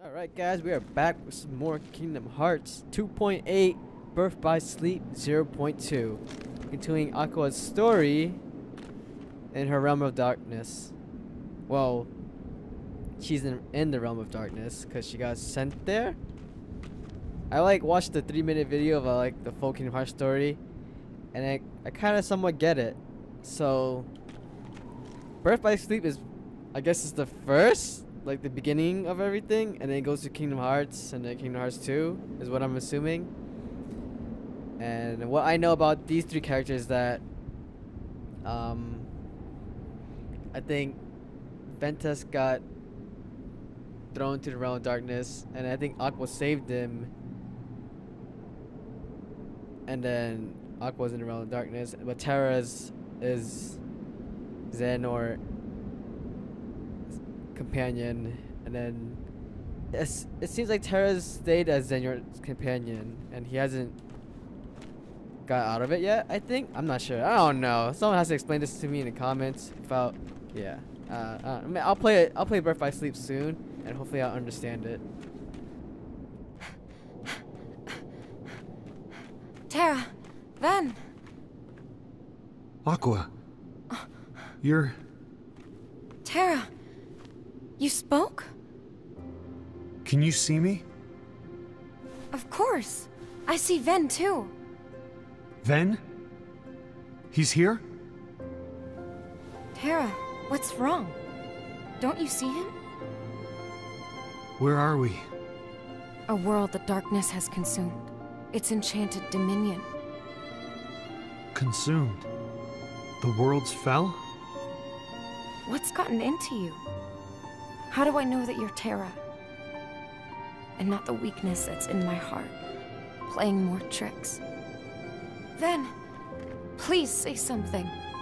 Alright guys, we are back with some more Kingdom Hearts 2.8 Birth by Sleep 0.2. Continuing Aqua's story in her realm of darkness. Well, she's in the realm of darkness because she got sent there. I watched the 3-minute video of the full Kingdom Hearts story, and I kind of somewhat get it. So Birth by Sleep is, I guess, is the first, the beginning of everything, and then it goes to Kingdom Hearts, and then Kingdom Hearts 2 is what I'm assuming. And what I know about these three characters that I think Ventus got thrown to the realm of darkness, and I think Aqua saved him, and then Aqua's in the realm of darkness, but Terra's is Xehanort's companion, and then it seems like Terra's stayed as Xehanort's companion, and he hasn't got out of it yet. I think, I'm not sure. I don't know. Someone has to explain this to me in the comments. I'll play Birth by Sleep soon, and hopefully I'll understand it. Terra, Ven. Aqua, you're... Terra, you spoke? Can you see me? Of course. I see Ven too. Ven? He's here? Terra, what's wrong? Don't you see him? Where are we? A world the darkness has consumed. Its enchanted dominion. Consumed? The worlds fell? What's gotten into you? How do I know that you're Terra? And not the weakness that's in my heart, playing more tricks. Ven, please say something.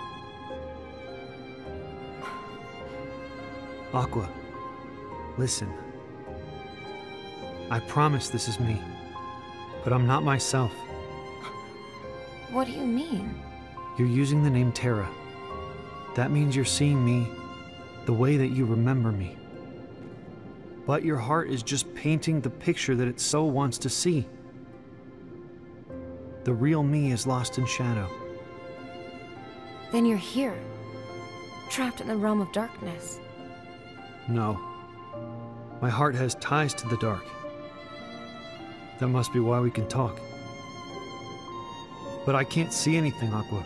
Aqua, listen. I promise this is me, but I'm not myself. What do you mean? You're using the name Terra. That means you're seeing me the way that you remember me. But your heart is just painting the picture that it so wants to see. The real me is lost in shadow. Then you're here, trapped in the realm of darkness. No. My heart has ties to the dark. That must be why we can talk. But I can't see anything, Aqua.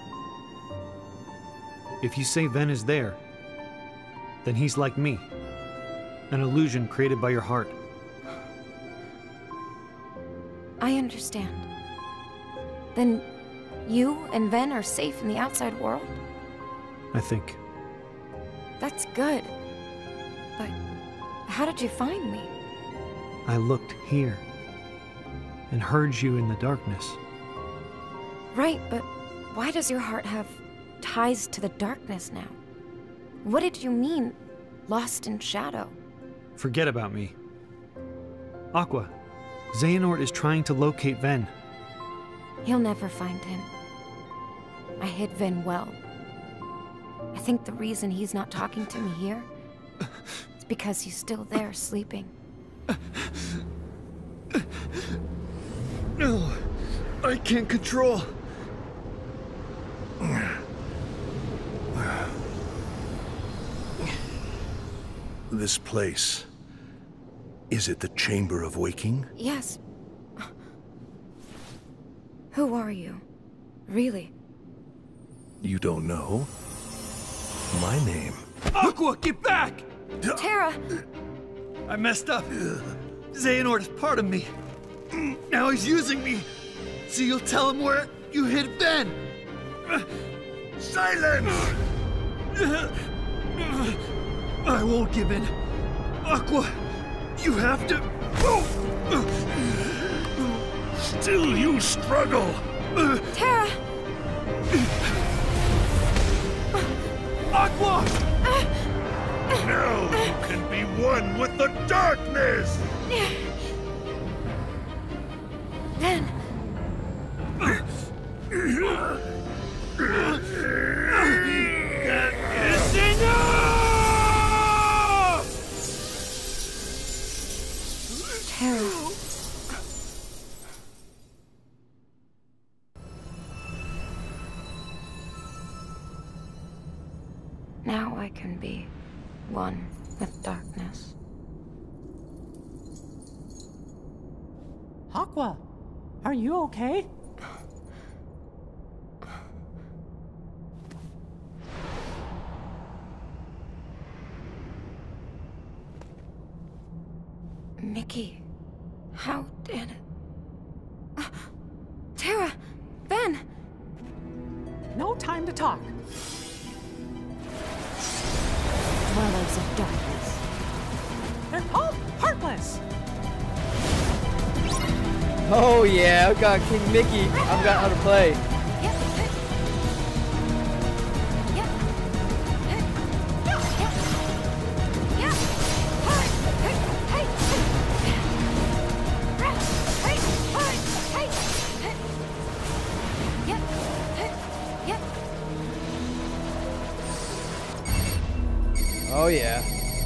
If you say Ven is there, then he's like me. An illusion created by your heart. I understand. Then you and Ven are safe in the outside world? I think. That's good. But how did you find me? I looked here and heard you in the darkness. Right, but why does your heart have ties to the darkness now? What did you mean, lost in shadow? Forget about me. Aqua, Xehanort is trying to locate Ven. He'll never find him. I hid Ven well. I think the reason he's not talking to me here is because he's still there sleeping. No, I can't control. This place. Is it the Chamber of Waking? Yes. Who are you? Really? You don't know? My name. Aqua, get back! Terra! I messed up. Xehanort is part of me. Now he's using me. So you'll tell him where you hid Ven. Silence! I won't give in. Aqua, you have to... Still you struggle! Terra! Aqua! Now you can be one with the darkness! Ven! That is enough! Now I can be one with darkness. Aqua, are you okay? Mickey, how did... Tara! Ben! No time to talk. Dwellers of darkness. They're called Heartless. Oh yeah, I've got King Mickey. I forgot how to play. Oh yeah.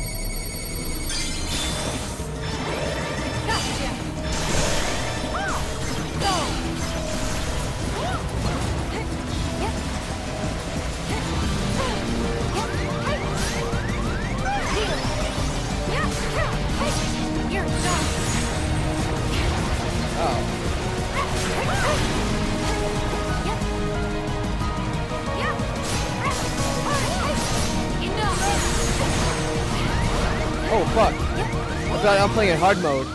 Oh fuck. I thought I'm playing in hard mode.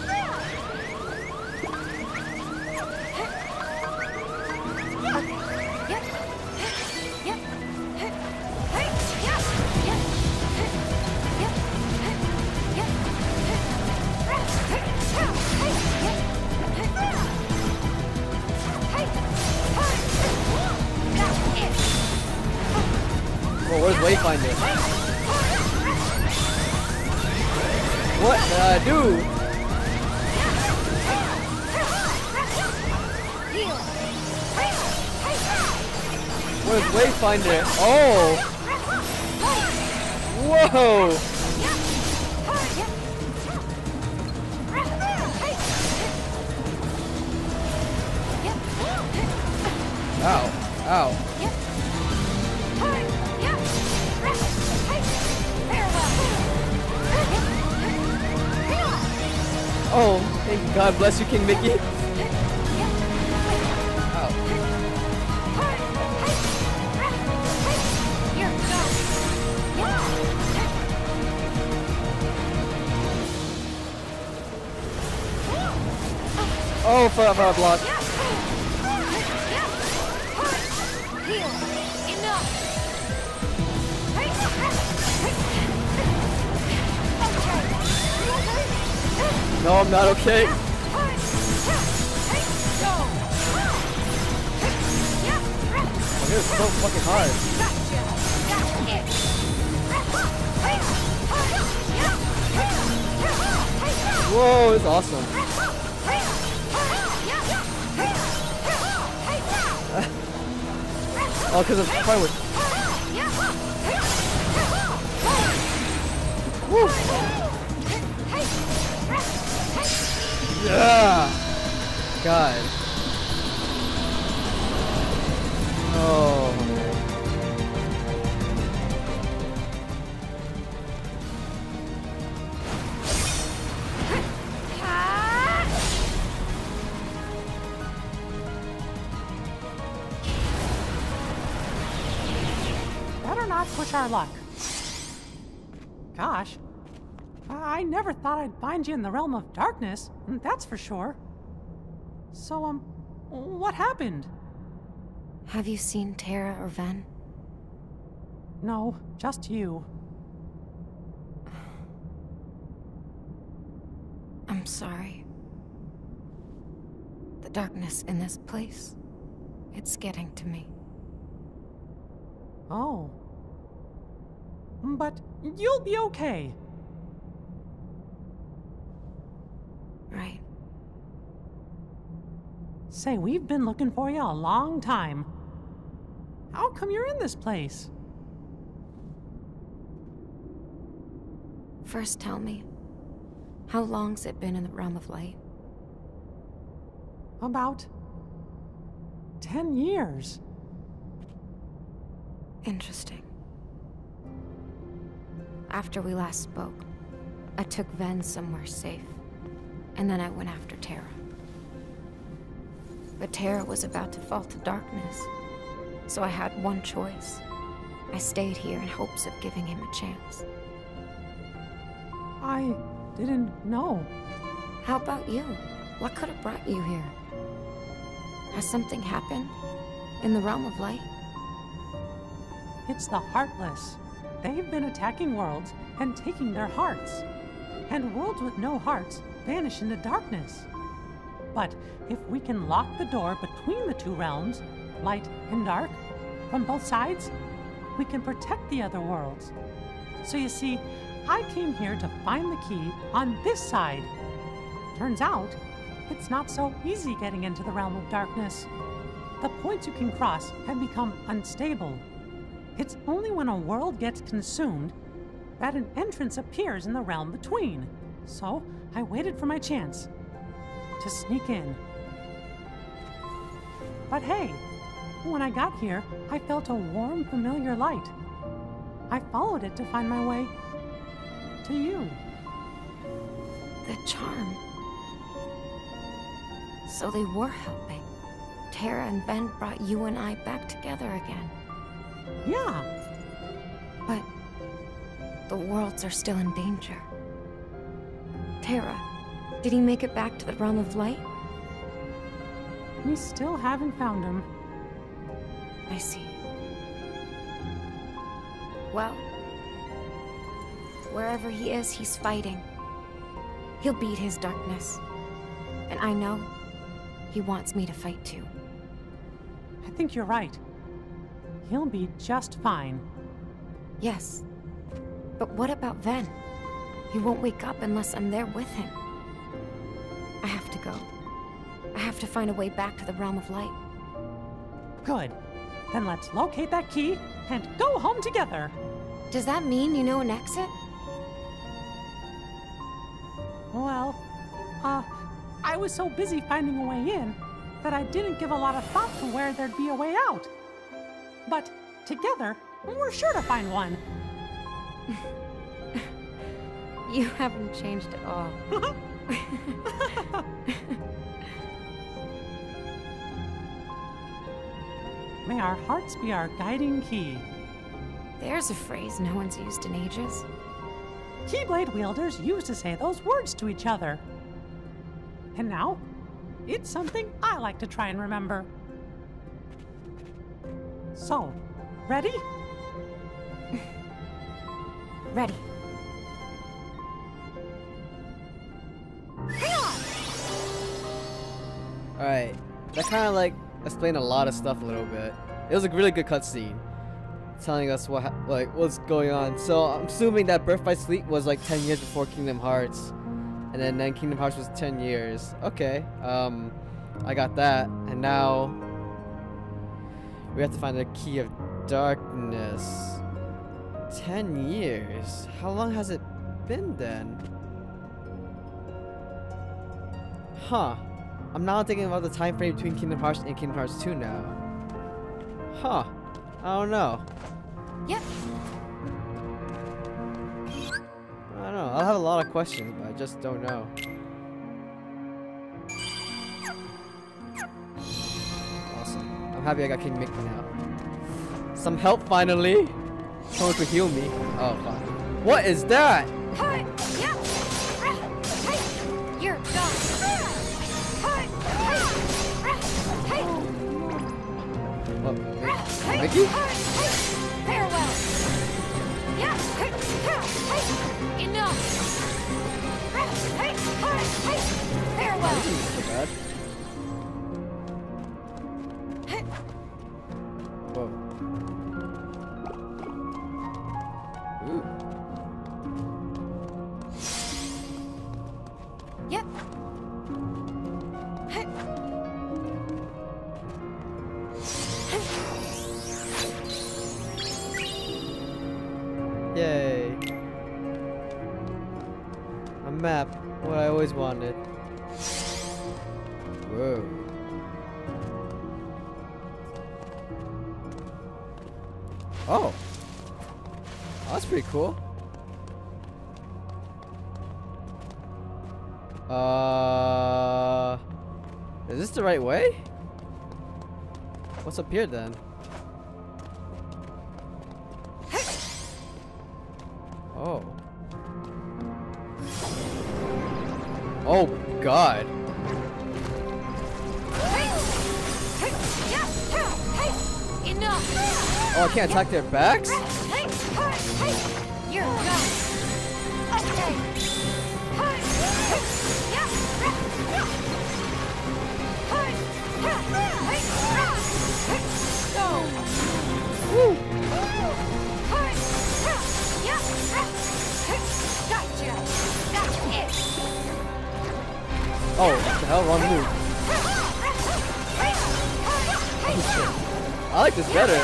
Oh, where's Wayfinder? What did I do? Where's Wayfinder? Oh! Whoa! Ow. Ow. Oh, thank you. God bless you, King Mickey. Ow. Oh, for a block. No, I'm not okay. Oh, it was so fucking hard. Whoa, it's awesome. Oh, because it's fine with... Woo. Yeah. God. Oh. Better not push our luck. Gosh. I never thought I'd find you in the realm of darkness, that's for sure. So, what happened? Have you seen Tara or Ven? No, just you. I'm sorry. The darkness in this place, it's getting to me. Oh. But you'll be okay. Right. Say, we've been looking for you a long time. How come you're in this place? First tell me, how long's it been in the realm of light? About 10 years. Interesting. After we last spoke, I took Ven somewhere safe, and then I went after Terra. But Terra was about to fall to darkness, so I had one choice. I stayed here in hopes of giving him a chance. I didn't know. How about you? What could have brought you here? Has something happened? In the realm of light? It's the Heartless. They've been attacking worlds and taking their hearts. And worlds with no hearts vanish into darkness. But if we can lock the door between the two realms, light and dark, from both sides, we can protect the other worlds. So you see, I came here to find the key on this side. Turns out, it's not so easy getting into the realm of darkness. The points you can cross have become unstable. It's only when a world gets consumed that an entrance appears in the realm between. So I waited for my chance to sneak in. But hey, when I got here, I felt a warm, familiar light. I followed it to find my way to you. The charm. So they were helping. Terra and Ven brought you and I back together again. Yeah, But the worlds are still in danger. Terra, did he make it back to the realm of light? we still haven't found him. I see. Well, wherever he is, he's fighting. He'll beat his darkness. And I know he wants me to fight too. I think you're right. He'll be just fine. Yes. But what about Ven? He won't wake up unless I'm there with him. I have to go. I have to find a way back to the realm of light. Good. Then let's locate that key and go home together. Does that mean you know an exit? Well, I was so busy finding a way in that I didn't give a lot of thought to where there'd be a way out. But together, we're sure to find one. You haven't changed at all. May our hearts be our guiding key. There's a phrase no one's used in ages. Keyblade wielders used to say those words to each other. And now, it's something I like to try and remember. So, ready? Ready. Hang on! Alright, that kind of like explained a lot of stuff a little bit. It was a really good cutscene, telling us what's going on. So I'm assuming that Birth by Sleep was like 10 years before Kingdom Hearts, and then Kingdom Hearts was 10 years. Okay, I got that, and now we have to find the Key of Darkness. 10 years? How long has it been then? Huh. I'm now thinking about the time frame between Kingdom Hearts and Kingdom Hearts 2 now. Huh. I don't know. Yep. I don't know. I'll have a lot of questions, but I just don't know. Awesome. I'm happy I got King Mickey now. Some help finally! Someone could heal me. Oh, fuck. What is that? Hi. Yeah. Hey. You're done. Hi. Hey. What, Hey. Mickey? Farewell. Yeah. Hey. Enough. Hey. Farewell. This isn't so bad. Whoa. Ooh. Yep. Yay. A map. What I always wanted. Whoa. Oh. Oh, that's pretty cool. Is this the right way? What's up here then? Oh. Oh God. Enough. Oh, I can't attack their backs? You're done. Okay. Go. Woo. Gotcha. That's it. Oh, what the hell? Wrong move. I like this better.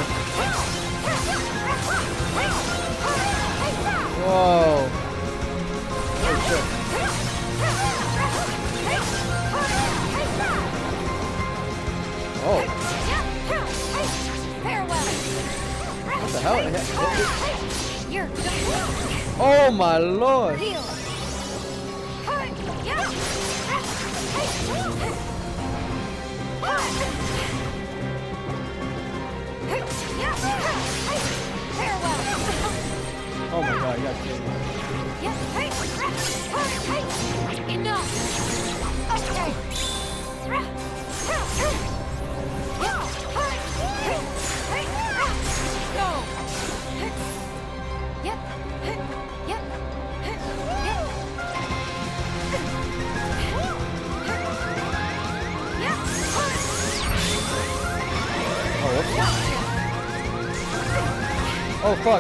Whoa. Oh shit. Oh. Farewell. What the hell? You're done. Oh my lord. Heal. Oh my god, you got killed. Enough. Okay. Go. Yep. Yep. Oh, whoops. Oh fuck.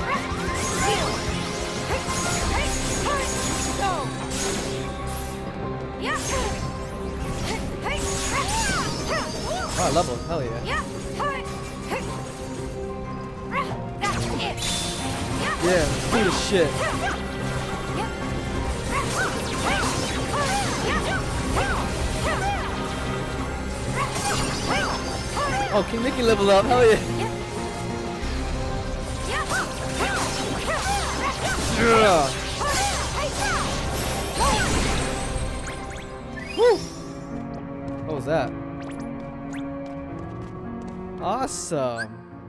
Oh, I leveled. Hell yeah. That's it. Yeah, cool as shit. Oh, can Mickey level up? Hell yeah. Yeah. Woo. What was that? Awesome.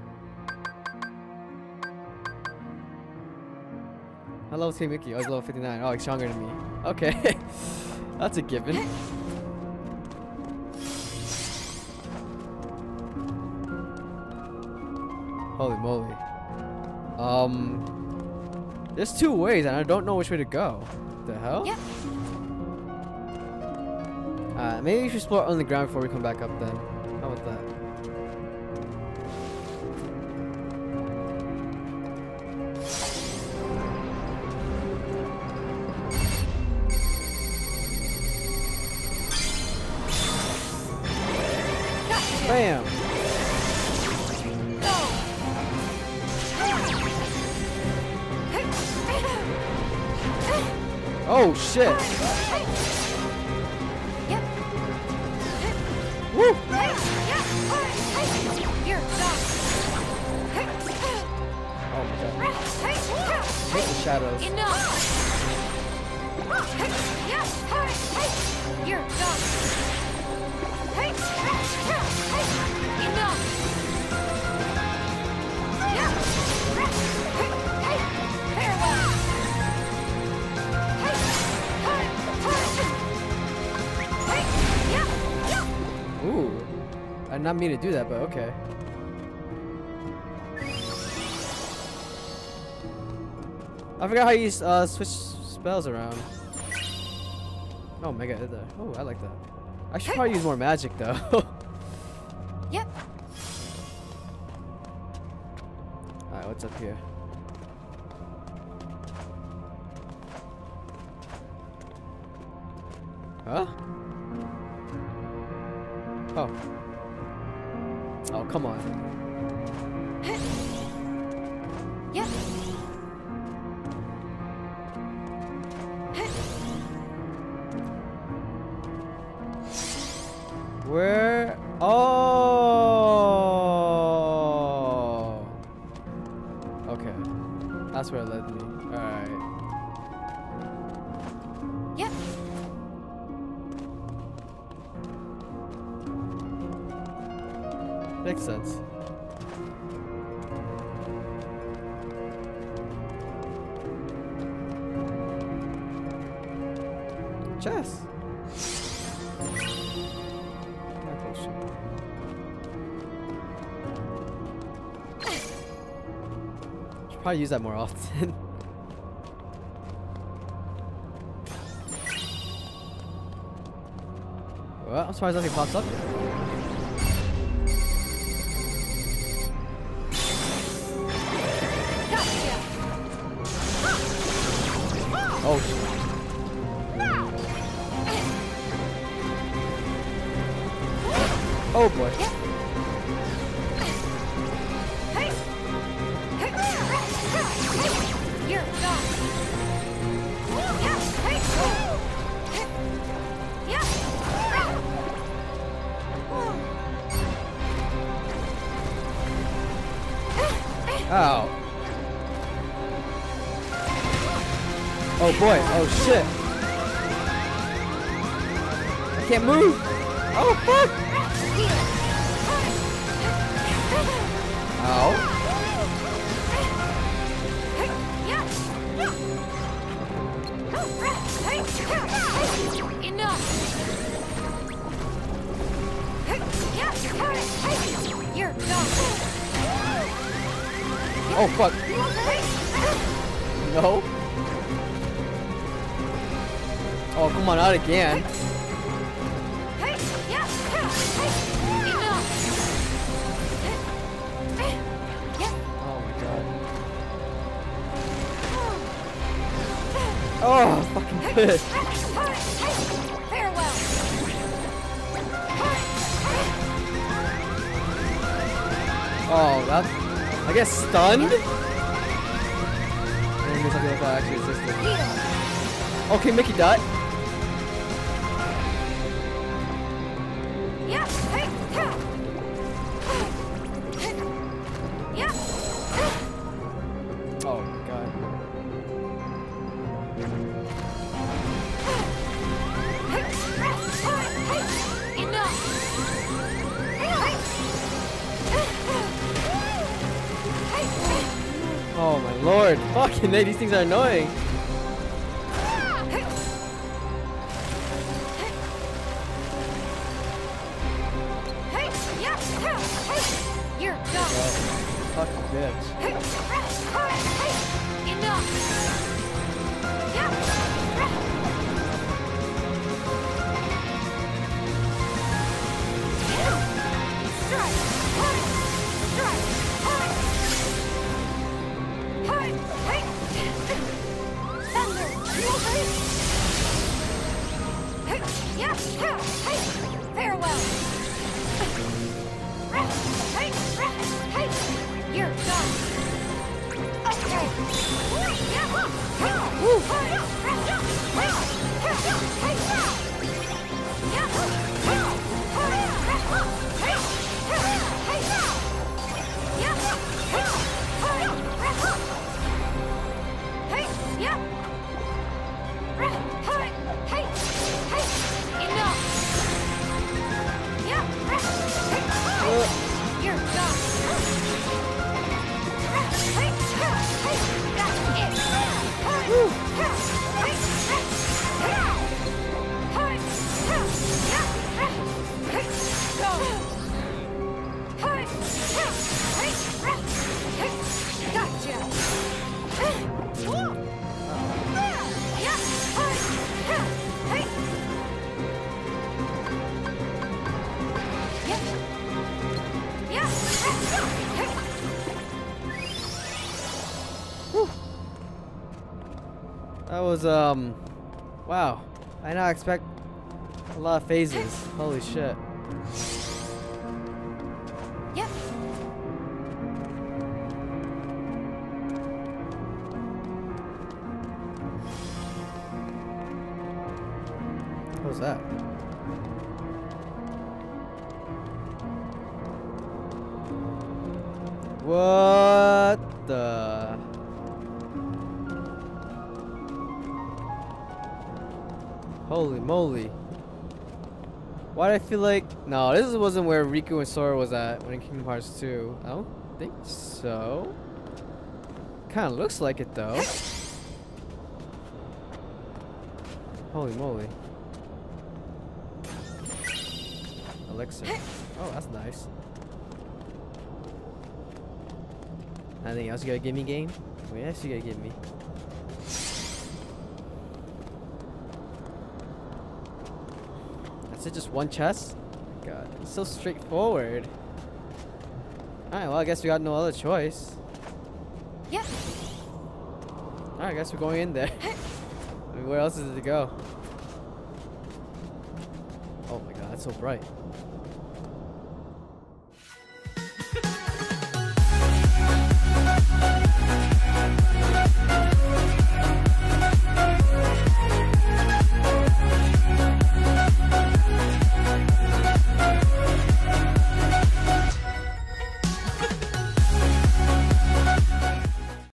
Hello, Team Mickey. Oh, he's level 59. Oh, he's stronger than me. Okay. That's a given. Holy moly. There's two ways and I don't know which way to go. The hell? Yep. Maybe we should explore on the ground before we come back up then. How about that? Bam! Oh shit! Woo! You're done. Oh my god. Hate the shadows. Enough. You're done. Enough. Farewell. Ooh. I did not mean to do that, but okay. I forgot how you switch spells around. Oh my god, did that. Oh, I like that. I should probably use more magic though. Yep. Alright, what's up here? Huh? Oh. Oh, come on. Yep. Where? Oh. Okay. That's where it led me. Alright. Yep. Makes sense. Chess. Should probably use that more often. Well, I'm surprised nothing pops up yet. Oh shit. Oh boy. You're done. Ow. Oh boy. Oh shit. I can't move. Oh fuck. Ow. Enough. You're done. Oh fuck. No. Oh come on, not again. Oh my god. Oh fucking bitch. Farewell. Oh, that's, I guess stunned? I guess I feel like that actually existed. Okay, Mickey died. Oh my god. Oh my lord. Fucking hey, these things are annoying. You're done. Fucking bitch. Farewell. You're done. Okay. You're done. That was wow. I did not expect a lot of phases. Holy shit. Yep. What was that? What the? Holy moly. Why do I feel like... No, this wasn't where Riku and Sora was at when in Kingdom Hearts 2. I don't think so. Kind of looks like it though. Holy moly. Elixir. Oh, that's nice. Anything else you gotta give me, game? What else you gotta give me? That's it, just one chest? God, it's so straightforward. Alright, well, I guess we got no other choice. Yeah. Alright, I guess we're going in there. I mean, where else is it to go? Oh my god, it's so bright.